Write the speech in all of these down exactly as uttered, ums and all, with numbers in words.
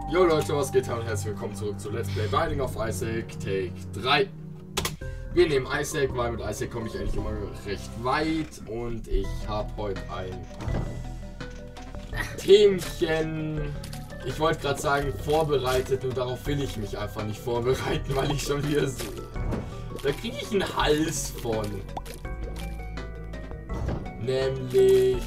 Jo Leute, was geht? Und herzlich willkommen zurück zu Let's Play Binding of Isaac Take drei. Wir nehmen Isaac, weil mit Isaac komme ich eigentlich immer recht weit. Und ich habe heute ein Themchen, ich wollte gerade sagen vorbereitet, und darauf will ich mich einfach nicht vorbereiten, weil ich schon wieder so... Da kriege ich einen Hals von. Nämlich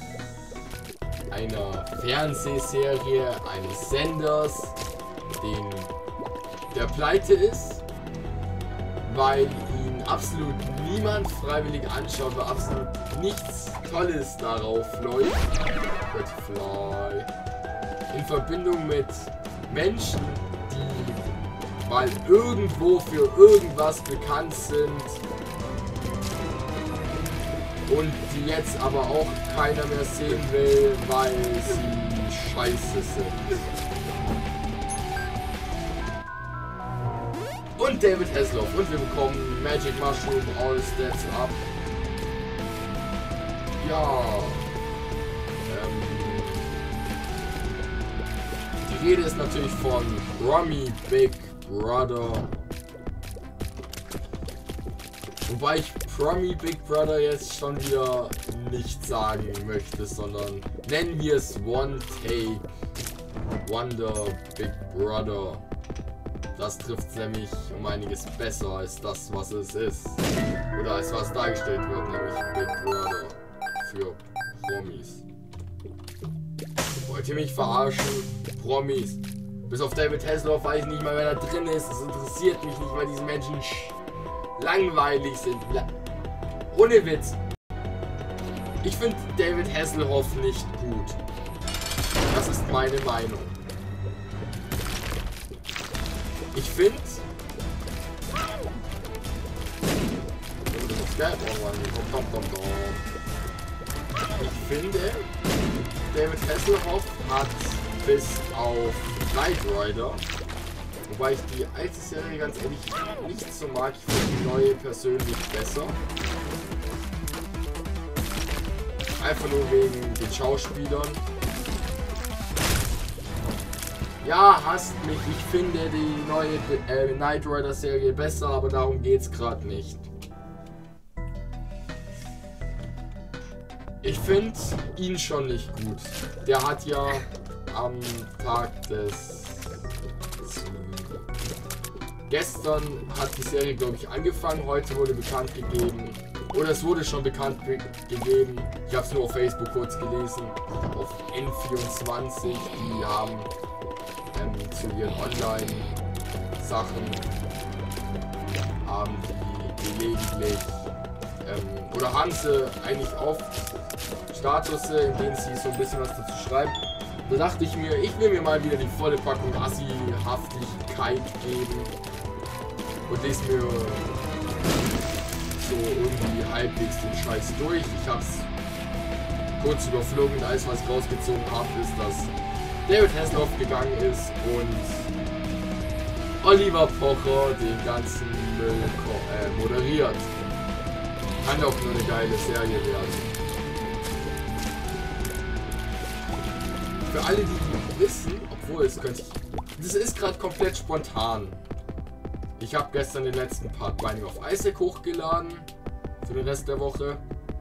einer Fernsehserie eines Senders, den der pleite ist, weil ihn absolut niemand freiwillig anschaut, weil absolut nichts Tolles darauf läuft. Fly. In Verbindung mit Menschen, die mal irgendwo für irgendwas bekannt sind und die jetzt aber auch keiner mehr sehen will, weil sie scheiße sind. Und David Hasselhoff. Und wir bekommen Magic Mushroom All Stats Up. Ja. Ähm, die Rede ist natürlich von Promi Big Brother. Wobei ich Promi Big Brother jetzt schon wieder nicht sagen möchte, sondern nennen wir es One Take Wonder Big Brother. Das trifft nämlich um einiges besser als das, was es ist. Oder als was dargestellt wird, nämlich Big Brother für Promis. Wollt ihr mich verarschen? Promis. Bis auf David Hasselhoff weiß ich nicht mal, wer da drin ist. Das interessiert mich nicht, weil diese Menschen langweilig sind. Ohne Witz. Ich finde David Hasselhoff nicht gut. Das ist meine Meinung. Ich finde... Ich finde, David Hasselhoff hat bis auf Knight Rider, wobei ich die alte Serie ganz ehrlich nicht so mag, ich finde die neue persönlich besser. Einfach nur wegen den Schauspielern. Ja, hasst mich, ich finde die neue äh, Knight Rider Serie besser, aber darum geht's gerade nicht. Ich finde ihn schon nicht gut. Der hat ja am Tag des... Gestern hat die Serie, glaube ich, angefangen. Heute wurde bekannt gegeben. Oder es wurde schon bekannt gegeben. Ich habe es nur auf Facebook kurz gelesen. Auf N vierundzwanzig. Die haben ähm, zu ihren Online-Sachen haben die gelegentlich ähm, oder haben sie eigentlich auf Statusse, in denen sie so ein bisschen was dazu schreiben. Da dachte ich mir, ich will mir mal wieder die volle Packung Assi-Haftigkeit geben und lese mir so irgendwie halbwegs den Scheiß durch. Ich hab's kurz überflogen und alles, was ich rausgezogen habe, ist, dass David Hasselhoff gegangen ist und Oliver Pocher den ganzen Müll äh, moderiert. Kann auch nur eine geile Serie werden. Für alle, die, die wissen, obwohl es könnte ich... Das ist gerade komplett spontan. Ich habe gestern den letzten Part Binding of Isaac hochgeladen. Für den Rest der Woche.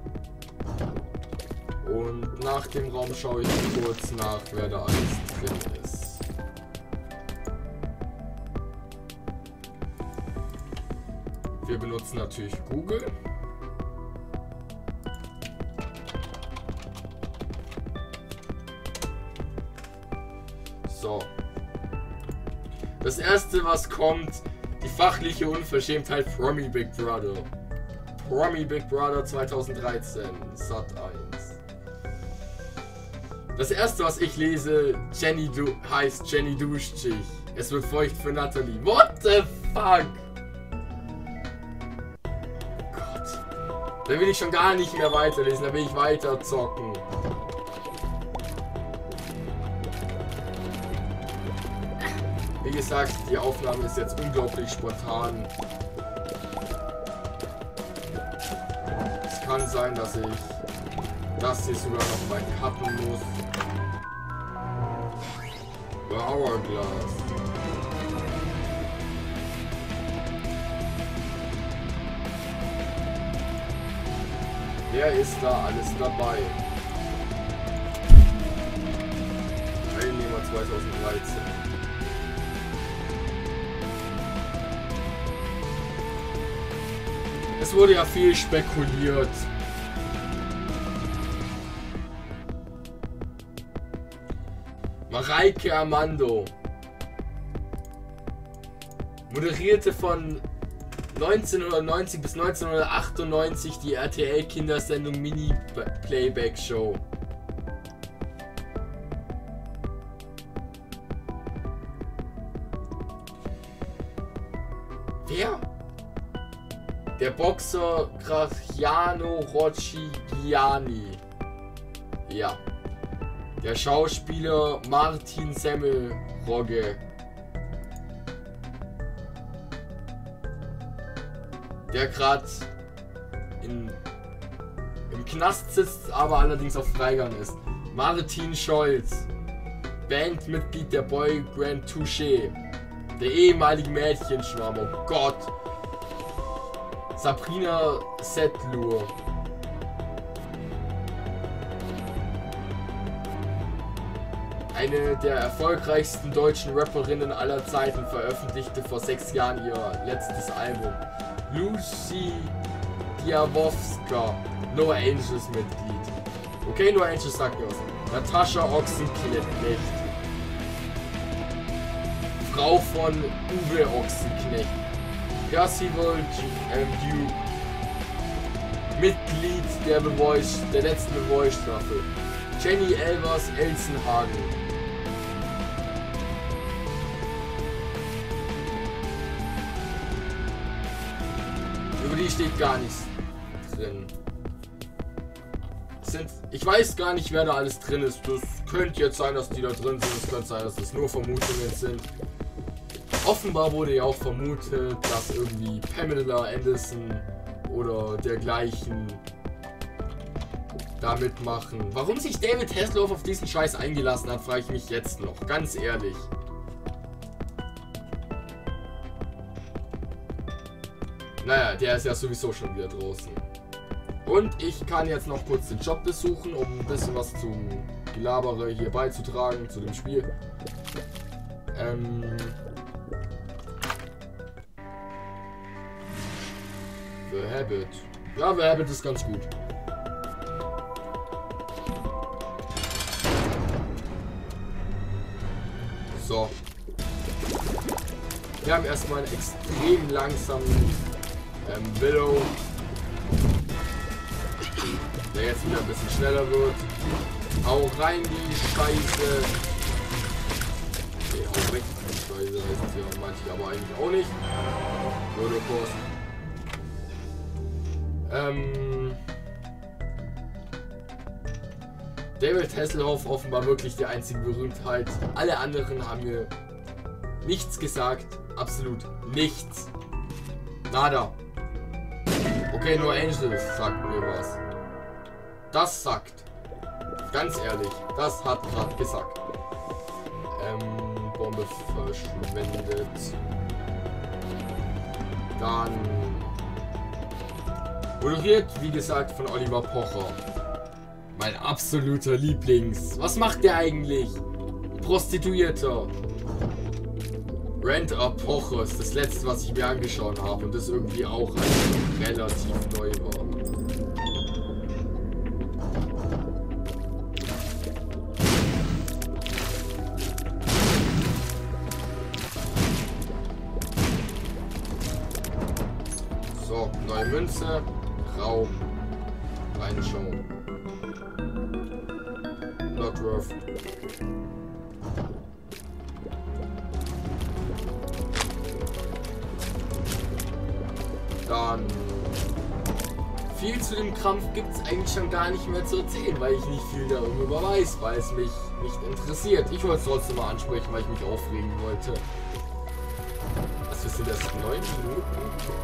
Und nach dem Raum schaue ich kurz nach, wer da alles drin ist. Wir benutzen natürlich Google. So. Das erste, was kommt, die fachliche Unverschämtheit Promi Big Brother. Promi Big Brother zweitausenddreizehn, Sat eins. Das erste, was ich lese, Jenny du heißt Jenny Duschig. Es wird feucht für Natalie. What the fuck? Gott. Da will ich schon gar nicht mehr weiterlesen, da will ich weiter zocken. Wie gesagt, die Aufnahme ist jetzt unglaublich spontan. Es kann sein, dass ich das hier sogar noch mal cutten muss. Hourglass. Wer ist da alles dabei? Teilnehmer zweitausenddreizehn. Es wurde ja viel spekuliert. Mareike Amado moderierte von neunzehnhundertneunzig bis neunzehnhundertachtundneunzig die R T L-Kindersendung Mini Playback Show. Wer? Der Boxer Graziano Rocchigiani. Ja. Der Schauspieler Martin Semmelrogge. Der gerade im Knast sitzt, aber allerdings auf Freigang ist. Martin Scholz. Bandmitglied der Boygroup Touché. Der ehemalige Mädchenschwarm. Oh Gott. Sabrina Setlur. Eine der erfolgreichsten deutschen Rapperinnen aller Zeiten, veröffentlichte vor sechs Jahren ihr letztes Album. Lucy Diawowska, No Angels Mitglied. Okay, No Angels sagt mir was. Natascha Ochsenknecht. Frau von Uwe Ochsenknecht. Percival Duke. Mitglied der, The Voice, der letzten The Voice Staffel. Jenny Elvers Elsenhagen. Über die steht gar nichts drin. Sind, ich weiß gar nicht, wer da alles drin ist. Das könnte jetzt sein, dass die da drin sind. Es könnte sein, dass das nur Vermutungen sind. Offenbar wurde ja auch vermutet, dass irgendwie Pamela Anderson oder dergleichen da mitmachen. Warum sich David Hasselhoff auf diesen Scheiß eingelassen hat, frage ich mich jetzt noch. Ganz ehrlich. Naja, der ist ja sowieso schon wieder draußen. Und ich kann jetzt noch kurz den Job besuchen, um ein bisschen was zum Gelabere hier beizutragen, zu dem Spiel. Ähm... The Habit. Ja, The Habit ist ganz gut. So. Wir haben erstmal einen extrem langsamen ähm, Willow, der jetzt wieder ein bisschen schneller wird. Hau rein die Scheiße. Nee, hau weg die Scheiße heißt es ja manche, aber eigentlich auch nicht. Rodokurs. Ähm... David Hasselhoff offenbar wirklich die einzige Berühmtheit. Alle anderen haben mir nichts gesagt. Absolut nichts. Nada. Okay, nur Angels sagt mir was. Das sagt. Ganz ehrlich, das hat gerade gesagt. Ähm, Bombe verschwendet. Dann moderiert, wie gesagt, von Oliver Pocher. Mein absoluter Lieblings. Was macht der eigentlich? Prostituierter. Rent a Pocher ist das letzte, was ich mir angeschaut habe. Und das irgendwie auch relativ neu war. So, neue Münze. Raum. Reinschauen. Bloodworth. Dann viel zu dem Kampf gibt es eigentlich schon gar nicht mehr zu erzählen, weil ich nicht viel darüber weiß, weil es mich nicht interessiert. Ich wollte es trotzdem mal ansprechen, weil ich mich aufregen wollte. Was sind das? neun Minuten?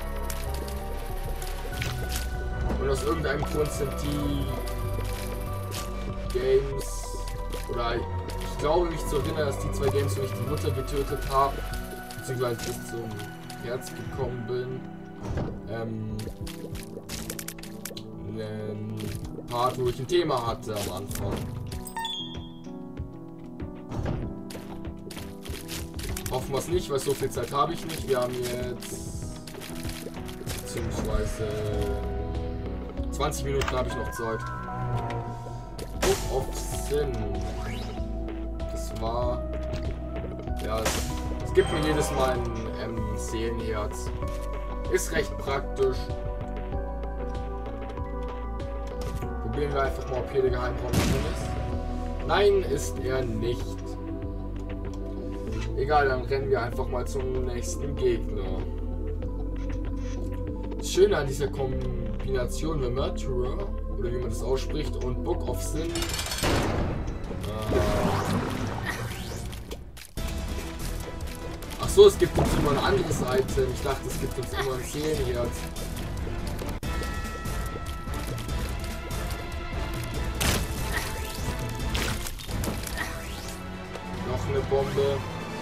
Und aus irgendeinem Grund sind die Games oder ich glaube, mich zu erinnern, dass die zwei Games, wo ich die Mutter getötet habe, beziehungsweise bis zum Herz gekommen bin, ähm, ein Part, wo ich ein Thema hatte am Anfang. Hoffen wir es nicht, weil so viel Zeit habe ich nicht. Wir haben jetzt beziehungsweise zwanzig Minuten habe ich noch Zeit. Book of Sin. Das war ja, es, es gibt mir jedes Mal ein ähm, Seelenherz. Ist recht praktisch. Probieren wir einfach mal, ob hier der Geheimraum drin ist. Nein, ist er nicht. Egal, dann rennen wir einfach mal zum nächsten Gegner. Das Schöne an dieser Kombination mit Murderer, oder wie man das ausspricht, und Book of Sin. Äh Ach so, es gibt uns immer ein anderes Item. Ich dachte, es gibt uns immer ein Seelenherz. Noch eine Bombe.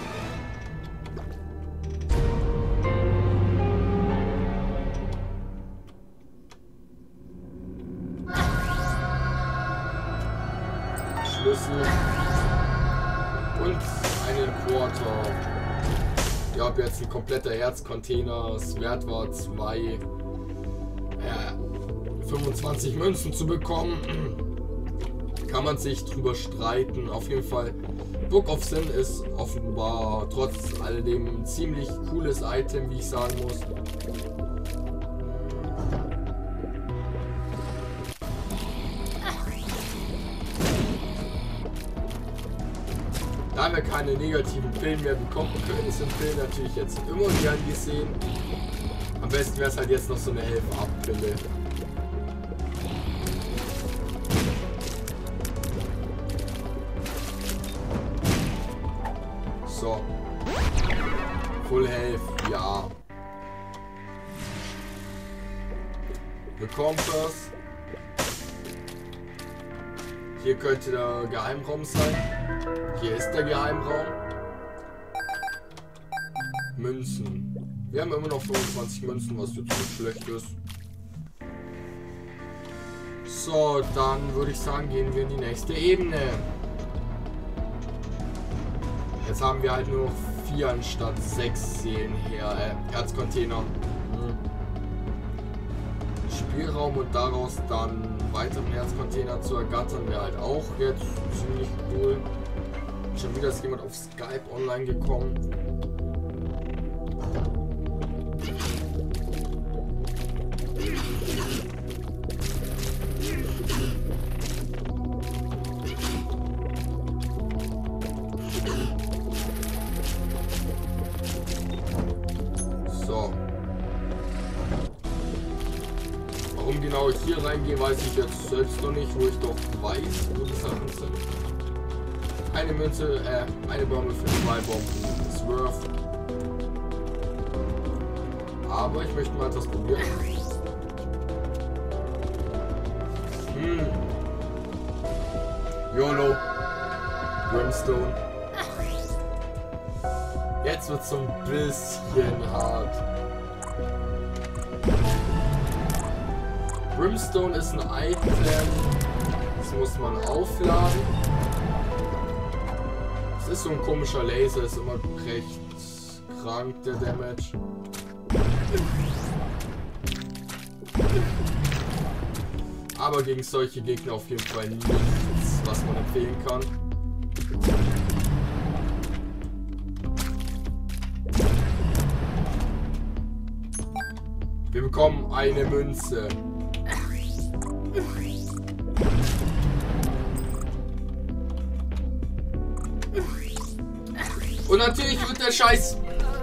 Schlüssel. Und einen Quarter. Ich habe jetzt ein kompletter Herzcontainer. Das Wert war zwei, äh, fünfundzwanzig Münzen zu bekommen. Kann man sich drüber streiten. Auf jeden Fall, Book of Sin ist offenbar trotz alledem ein ziemlich cooles Item, wie ich sagen muss. Da wir keine negativen Pillen mehr bekommen können, sind Pillen natürlich jetzt immer gern gesehen. Am besten wäre es halt jetzt noch so eine Helfer-Ab-Pille. So. Full Health, ja. The Compass. Hier könnte der Geheimraum sein. Hier ist der Geheimraum. Münzen. Wir haben immer noch fünfundzwanzig Münzen, was jetzt nicht schlecht ist. So, dann würde ich sagen, gehen wir in die nächste Ebene. Jetzt haben wir halt nur noch vier anstatt sechs Seelen her, äh, Herzcontainer. Hm. Spielraum und daraus dann weiteren Herzcontainer zu ergattern, wäre halt auch jetzt ziemlich cool. Schon wieder ist jemand auf Skype online gekommen. So. Warum genau ich hier reingehe, weiß ich jetzt selbst noch nicht, wo ich doch weiß, wo die Sachen sind. Eine Münze, äh, eine Bombe für zwei Bomben. Ist worth. Aber ich möchte mal etwas probieren. Hm. YOLO. Brimstone. Jetzt wird es so ein bisschen hart. Brimstone ist ein Item. Das muss man aufladen. Es ist so ein komischer Laser, ist immer recht krank, der Damage. Aber gegen solche Gegner auf jeden Fall nichts, was man empfehlen kann. Wir bekommen eine Münze. Und natürlich wird der Scheiß...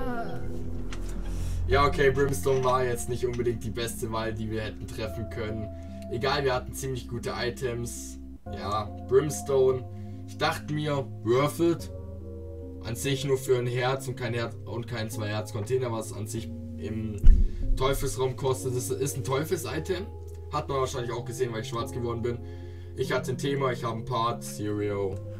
Ja, okay, Brimstone war jetzt nicht unbedingt die beste Wahl, die wir hätten treffen können. Egal, wir hatten ziemlich gute Items. Ja, Brimstone. Ich dachte mir, worth it. An sich nur für ein Herz und kein Herz und kein zwei Herz Container, was an sich im Teufelsraum kostet. Das ist ein Teufels-Item. Hat man wahrscheinlich auch gesehen, weil ich schwarz geworden bin. Ich hatte ein Thema, ich habe ein Part. Serial.